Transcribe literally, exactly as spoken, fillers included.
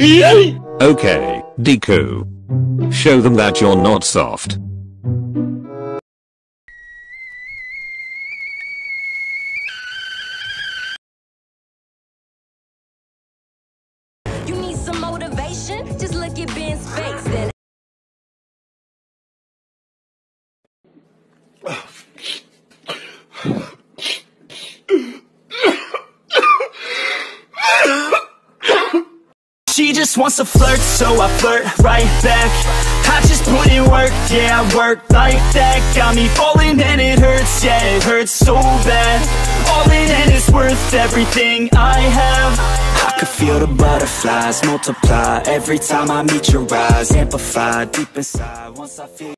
Okay, Deku. Show them that you're not soft. You need some motivation? Just look at Ben's face. Then she just wants to flirt, so I flirt right back. I just put in work, yeah, I work like that. Got me falling and it hurts, yeah, it hurts so bad. All in and it's worth everything I have. I could feel the butterflies multiply every time I meet your eyes. Amplify deep inside once I feel